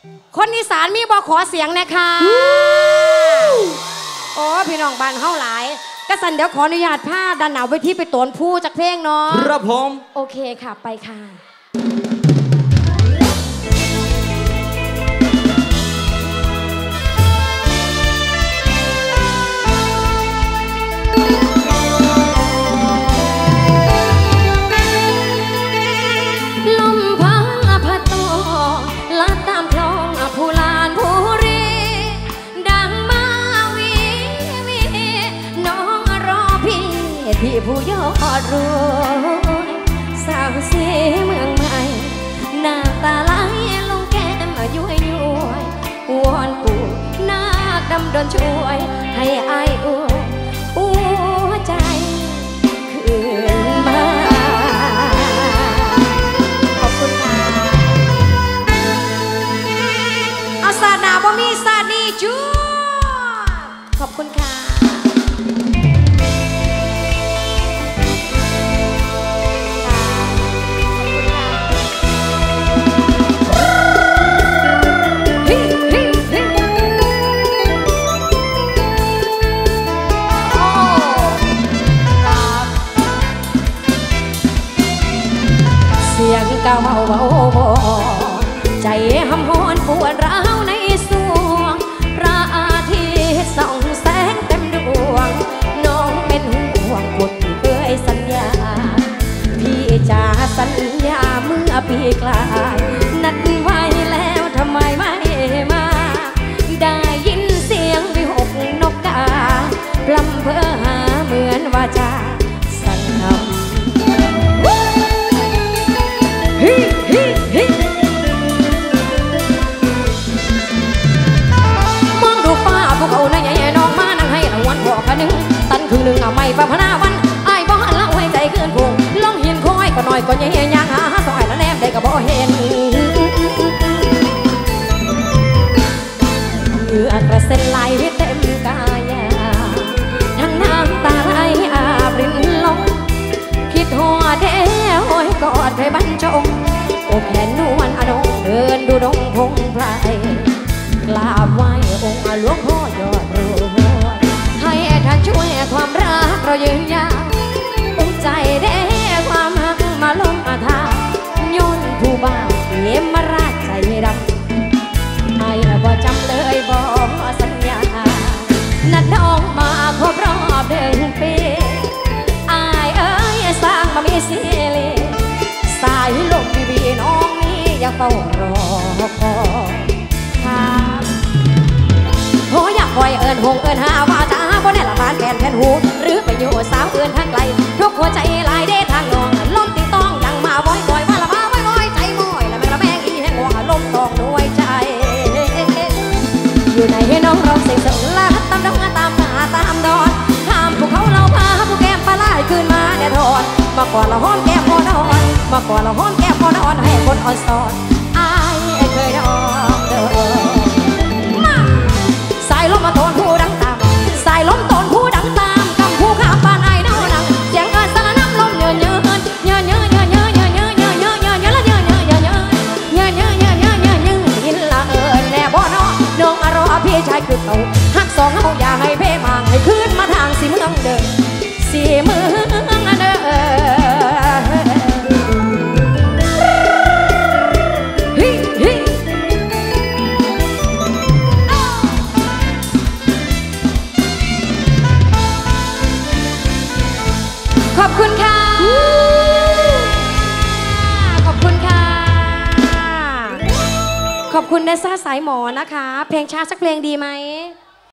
คนอีสานมีบ่ขอเสียงนะคะโอ้พี่น้องบ้านเฮาหลายกระสันเดี๋ยวขออนุญาตพาดันหนาวไปที่ไปตวนผู้จากเพลงเนาะครับผมโอเคค่ะไปค่ะลมพังพัดโตลัดตามคลองผู้ลานผู้รีดังมาวีน้องรอพี่ผู้ยอดรวยสาวเสียเมืองใหม่หน้าตาไหลลงแก้มย้วยวอนปู่นาคดำดนช่วยให้อายหัวใจคืนมาขอบคุณค่ะเอาสาดหนาบ่มีสาดดีจูขอบคุณค่ะเสียงเก่าเบาใจหำหอนปวดร้าวในสวงพระอาทิตย์ส่องแสงเต็มดวงน้องเป็นห่วงคนที่เคยสัญญาพี่จะสัญญาเมื่อปีกลายนัดไว้แล้วทำไมไม่มาได้ยินเสียงวิหกนกกาพลำเพ้อหาเหมือนว่าจะสั่งนำมองดูฟ้าภูเขาในใหญ่ๆน้องมานั่งให้รางวัลบอกกันหนึ่งตันครึ่งหนึ่งเอาไม่ประพนาวันไอ้บ่หันละไว้ใจขึ้นพงลองเห็นคอยก็หน่อยก็ยังยางหาซอยแล้วแนมได้ก็บ่เห็นเหงื่อกระเซ็นไหลเต็มกายทั้งน้ำตาไหลอาบรินลงคิดหัวเด้หอยกอดให้บรรจงโอ้แขนนวลอนงเดินดูดงพงไพรกราบไหว้องค์หลวงพ่อยอดรวยให้ท่านช่วยความรักเรายืนยาวอุ้มใจเด้ความหักมาลงมาทาโยนผู้บ่าวเยี่ยมมาราชใจดำให้บ่จำเลยบ่สัญญานัดน้องมาครบรอบเดือนปีอายเอ้ยสร้างมามีเสียเลยสายลมบีน้องนี้ยังเฝ้ารอคอยครับโหอยากคอยเอิญหงเอิญหาว่าจะบ่แน่ละบานแผ่นหูหรือไปอยู่สาวเอิญทางไกลทุกหัวใจลายเด้ทางน้องลมตีต้องดังมาบ่อยบ่อยว่าละมาบ่อยบ่อยใจม้อยละแม่ละแม่อีแห่งหัวลมตองด้วยใจอยู่ในน้องร้องเสียงสดละตามดงตามหาตามดอนข้ามภูเขาเราพาผู้แก้มปลาไหลคืนมาแดดทอนมาก่อนละห้อมแก้มพอนอนมาก่อนละห้อมแก้มพอนอนให้คนอ่อนสอนอายเคยดองเด้อสายลมมาโตนผู้ดังตามสายลมโตนผู้ดังตามกำผู้ข้ามบ้านไอ้เน่านังเสียงเอิญสารน้ำลมเยอะเยอะเยอะเยอะเยอะเยอะเยอะเยอะเยอะเยอะเยอะเยอะละเยอะเยอะเยอะเยอะเยอะเยอะเยอะเยอะเยอะเยอะยินละเอิญแน่บ่น้องอารอพี่ชายคือเขาหักสองเขาอย่าให้เพ่มางให้ขึ้นมาทางสีเมืองเดิมสีเมืองเดิมขอบคุณค่ะขอบคุณค่ะขอบคุณเนซ่าสายหมอนะคะเพลงช้าสักเพลงดีไหม